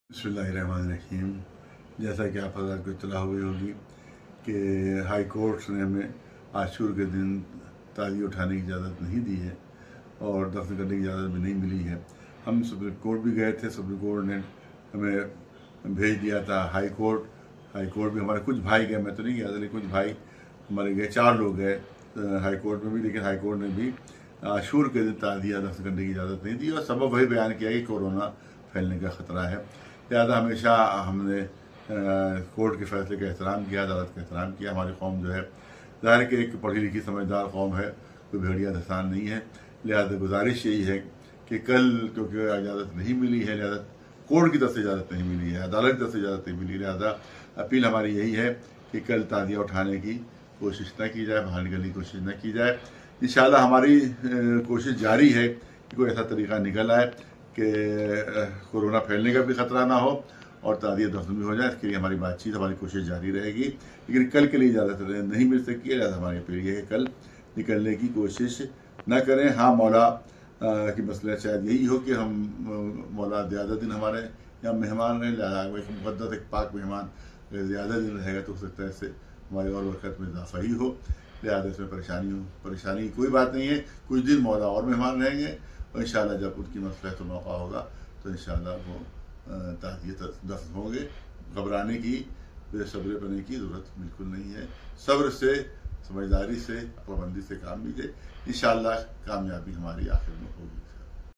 बिस्मिल्लाहिर्रहमानिर्रहीम। जैसा कि आप हज़रात को इत्तला हुई होगी कि हाई कोर्ट ने हमें आशूर के दिन ताज़िया उठाने की इजाज़त नहीं दी है और दफन करने की इजाज़त भी नहीं मिली है। हम सुप्रीम कोर्ट भी गए थे, सुप्रीम कोर्ट ने हमें भेज दिया था हाई कोर्ट। हाई कोर्ट भी हमारे कुछ भाई गए, मैं तो नहीं गया था, लेकिन कुछ भाई हमारे गए, 4 लोग गए हाई कोर्ट में भी, लेकिन हाई कोर्ट ने भी आशूर के दिन ताज़िया दफन करने की इजाज़त नहीं दी और सबब वही बयान किया कि कोरोना फैलने का ख़तरा है। लिहाजा हमेशा हमने कोर्ट के फैसले का एहतराम किया, अदालत का एहतराम किया। हमारी कौम जो है ज़ाहिर कि एक पढ़ी लिखी समझदार कौम है, कोई भेड़िया दसान नहीं है। लिहाजा गुजारिश यही है कि कल क्योंकि इजाज़त नहीं मिली है, लिहाजा कोर्ट की तरफ से इजाज़त नहीं मिली है, अदालत की तरफ से इजाज़त नहीं मिली, लिहाजा अपील हमारी यही है कि कल ताज़िया उठाने की कोशिश न की जाए, बाहर निकलने की कोशिश न की जाए। इंशाअल्लाह हमारी कोशिश जारी है कि कोई ऐसा तरीक़ा निकल आए कि कोरोना फैलने का भी ख़तरा ना हो और ताज़िया दफन भी हो जाए। इसके लिए हमारी बातचीत, हमारी कोशिश जारी रहेगी, लेकिन कल के लिए इजाज़त नहीं मिल सकती है। लिहाजा हमारी अपील है कि कल निकलने की कोशिश न करें। हाँ, मौला की मसला शायद यही हो कि हम मौला ज़्यादा दिन हमारे यहाँ मेहमान रहें, लिहाजा एक मुक़द्दस एक पाक मेहमान ज़्यादा दिन रहेगा तो हो सकता है इससे हमारी और वक़्त में इजाफ़ा ही हो। लिहाजा इसमें परेशानी की कोई बात नहीं है। कुछ दिन मौला और मेहमान रहेंगे और इंशाअल्लाह जब उनकी मसलहत मौका होगा तो इंशाअल्लाह वो ताज़िया दफन होंगे। घबराने की, बेसब्रे बनने की ज़रूरत बिल्कुल नहीं है। सब्र से, समझदारी से, पाबंदी से काम लीजिए, इंशाअल्लाह कामयाबी हमारी आखिर में होगी।